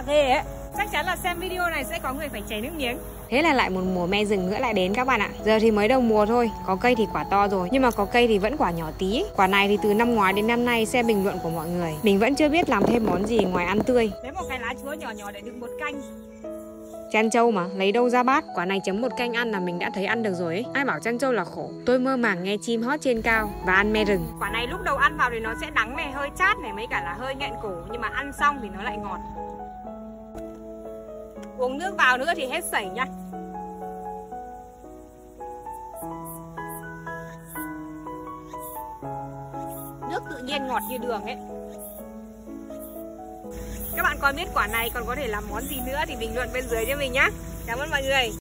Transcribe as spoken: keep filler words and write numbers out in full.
lạ ghê ấy. Chắc chắn là xem video này sẽ có người phải chảy nước miếng. Thế là lại một mùa me rừng nữa lại đến các bạn ạ. Giờ thì mới đầu mùa thôi, có cây thì quả to rồi, nhưng mà có cây thì vẫn quả nhỏ tí. Quả này thì từ năm ngoái đến năm nay xem bình luận của mọi người, mình vẫn chưa biết làm thêm món gì ngoài ăn tươi. Lấy một cái lá chuối nhỏ nhỏ để đựng bột canh. Chăn trâu mà, lấy đâu ra bát. Quả này chấm một canh ăn là mình đã thấy ăn được rồi ấy. Ai bảo chăn trâu là khổ. Tôi mơ màng nghe chim hót trên cao và ăn me rừng. Quả này lúc đầu ăn vào thì nó sẽ đắng này, hơi chát này, mấy cả là hơi nghẹn cổ. Nhưng mà ăn xong thì nó lại ngọt. Uống nước vào nữa thì hết sảy nha. Nước tự nhiên ngọt như đường ấy. Các bạn có biết quả này còn có thể làm món gì nữa thì bình luận bên dưới cho mình nhé. Cảm ơn mọi người.